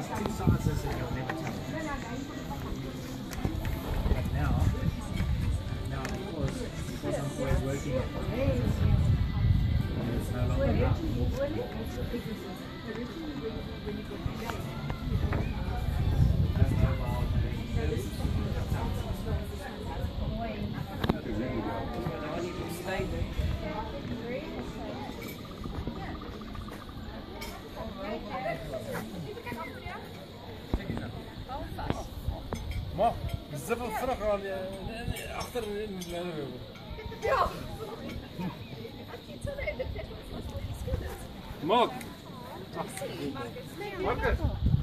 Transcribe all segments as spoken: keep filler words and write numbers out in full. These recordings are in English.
there's two sizes and you'll never tell. But now, now because, because I'm always working on it, it's no longer that. Maar, zoveel vragen al achter in de leider. Ja. Mark. Marcus.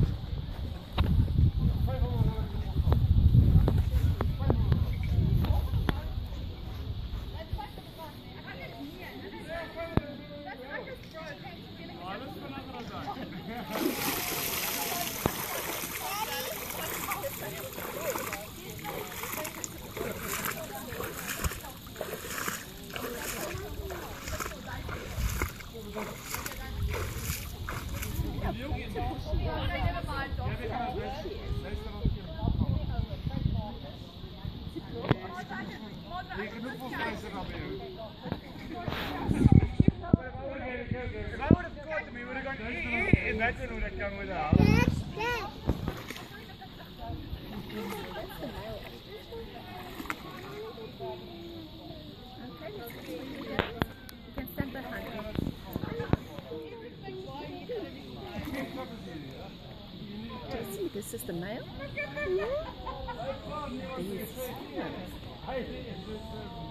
Imagine hoe dat kan worden halen. This is the male? Yeah.